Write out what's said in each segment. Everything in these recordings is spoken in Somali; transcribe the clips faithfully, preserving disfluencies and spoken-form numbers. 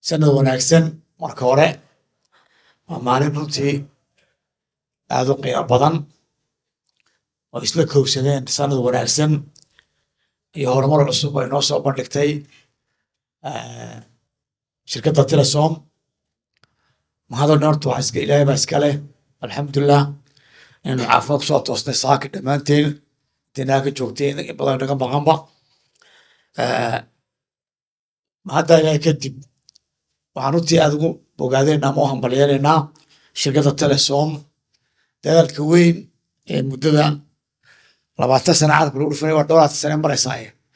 sanad wanaagsan marka hore waa maalin runtii aad u qiimo badan oo isla kowsadeen sanad wanaagsan iyo horumar cusub ay noo soo bandhigtay shirkadda Telesom. mahadoo horta wax iska ilaahay baa iska leh alxamdulilah inaynu caafimaad kusoo toosnay saaka dhammaanteen intaa ka joogteen in badan naga maqanba mahadda ilaahay kadib waxaan runtii aad ugu bogaadeenaa ama u hambalyeelaynaa shirkadda Telesom dadaalka weyn ee muddada labaatan sano caalamka lagu dhufanay waa dhowr sano maraysaa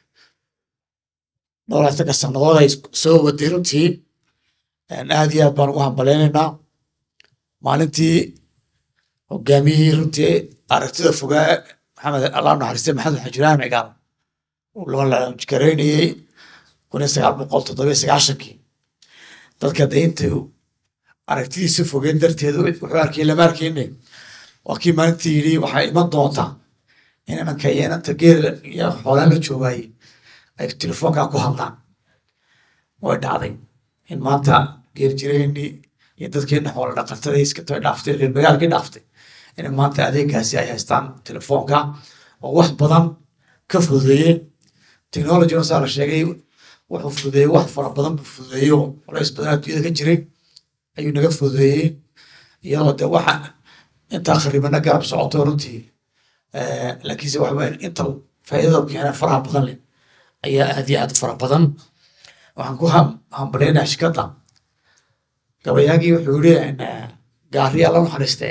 dhowraatanka sannadood ay soo waday runtii aad iyo aad baan ugu hambaleynaynaa maalintii hogaamiyihii runtii aragtida fogaa maxamed allah naxariistay maxamed xajiraan cigaal uu la gareynayay kun iyo sagaal boqol toddoba iyo sagaashankii dadka daynta aragtidiisa fogeen darteed wuxuu arkay lama arkayne waa kii maalintii yidhi waxaa iman doontaa inaan kayenanta geela iyo xoolaa la joogay ay telefoonkaa ku hadlaan way dhacday in maanta geer jireennii iyo dadkeenna xoola dhaqatada iska toy dhaaftay reer magaalkii dhaaftay in maanta adeegaasi ay haystaan telefoonka oo wax badan ka fududeeyey technology saa la sheegay wuxuu fududeeyey wax fara badan buu fududeeyey oo culays badan adduunyada ka jiray ayuu naga fududeeyey iyadoo de waxa intaa kharibana garab socoto runtii laakiinse waxa weyn inta faa'iidada keena faraha badan leh ayaa aad iyo aad fara badan waxaan ku hambaleynayaa shirkadda gabayaagii wuxuu yidhi gaariyaa la naxariistee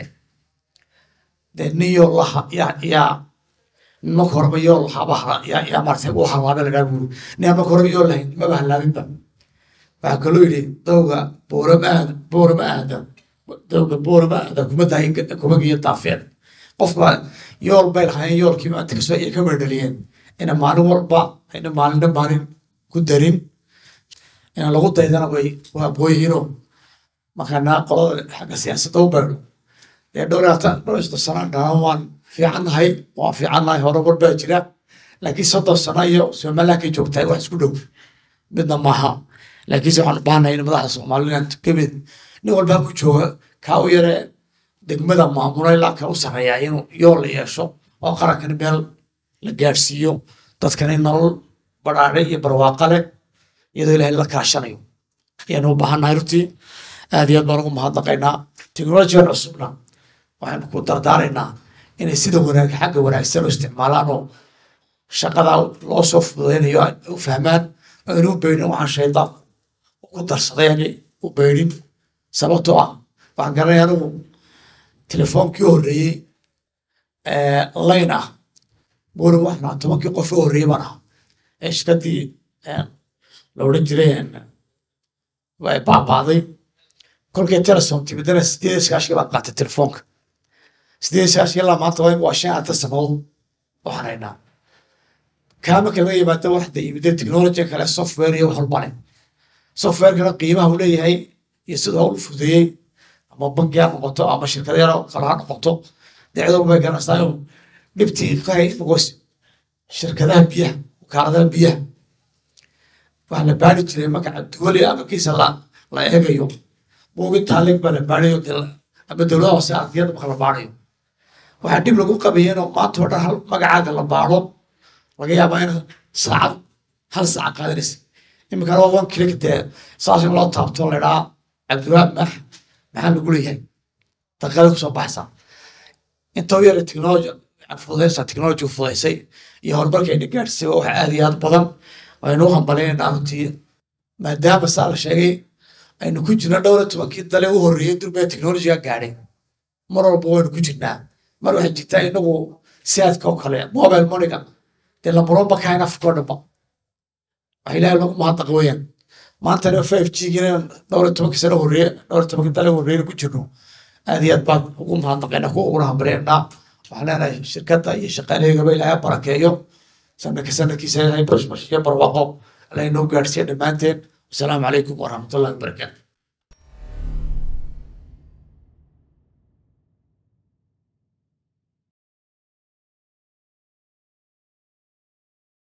dee nin yoo laha yaa yaa marka horeba yoo lahabaa yaa maartay u halaabay lagaa buuri nin marka horeba yoo lahayn maba halaabinba waxaa kaloo yidhi dawga boorama aada boorama aada dawga boorama aada kuma dahin kuma geeyo daafeed qofka yool bay lahaayeen yoolkii maanta kasoo iyo ka merdhaliyeen ina maalin walba ina maalinna maalin ku darin ina lagu daydana way waa booyihiinoo markaana qolada xagga siyaasadda u baydho dee dhowraatan dhowrista sano dhalan waan fiicannahay waan fiicannahay horumar baa jira laakiin soddon sano iyo somaliland ka joogtahay wax isku dhow midna maaha laakiinse waxaan u baahanahay in madaxda somaliland kamid nin walbaa ku jooga kaa u yaree degmada maamula ilaa ka u sarreeyaa inuu yool la yeesho oo qarankan meel la gaadhsiiyo dadkan in nolol badhaadhe iyo barwaaqa leh iyadoo ilaahay la kaashanayo ayaanu u baahannahay runtii aad iyo aad baan ugu mahadnaqaynaa teknolojigan cusubna waxaynu ku dardaaraynaa inay sida wanaag xagga wanaagsan u isticmaalaan oo shaqada loo soo fududeynayo u fahmaan oo inuu beydhin waxaan shaydaan ku darsaday ani u beydhin sababtoo ah waxaan garanaya anigu telefoonkii horreeyey layn ah buuri waxnaa tobankii qof u horreeyey baan ah ee shirkaddii la odhan jiray way baabaaday kolkii Telesom timidana sideed iyo sagaashan baan qaatay telefoonka sideed iyo sagaashan ilaa maanta waa shan afartan sanadood waxaan haynaa kaa marka laga yimaado waxda yimid technology kale software iyo wax walba leh softwarekana qiimaha uu leeyahay iyo sida uu fududeeyey ama bangi ha noqoto ama shirkado yar kale ha noqoto dacdo uma garanaysaa dhibtii qahay boqos shirkadaha biyaha wakaaladaha biyaha waxaa la baari jiray magaca duwali ama kiisa la la eegayo buugi taalig baa la baarayo ama dowladaha hoose ardiyada marka la baarayo waxaa dhib lagu qabayeen oo maanta oo dhan hal magacaaga la baaro laga yaabaa in saacad hal saac qaadanaysa iminkana waa one click dee saas in loo taabto la idhaa cabdiraab max maxaa lagu leeyahay daqiiqada kusoo baxaysaa inta u yara technology fududeysa technology fududeysay iyo horumarka ayna gaadhsay waa wax aad iyo aad badan aynu u hambaleynaynaa runtii maadaama saa la sheegay aynu ku jirna dhowr iyo tobankii dale u horreeyey durbee technologyga gaadhay mar walba waynu ku jirnaa mar waxay jirtaa inagu siaadka oo kale mobile moneyga dee lambaroonba kahayn afrika oo dhanba waxa ilaahay lagu mahadnaqa weeyaan maantana five g gina dhowr iyo tobankii sano horreeye dhowr iyo tobankii dale horreeyna ku jirno aad iyo aad baan ugu mahadnaqaynaa kuwa uguna hambaleynaynaa waxaan leenahay shirkadda iyo shaqaalaheegaba ilaahay barakeeyo sanadka sanadkiisa ilaahay bashbash iyo barwaaqo alla inoo gaadhsiiya dhammaanteen wasalaamu calaykum waraxmatullahi wabarakaatu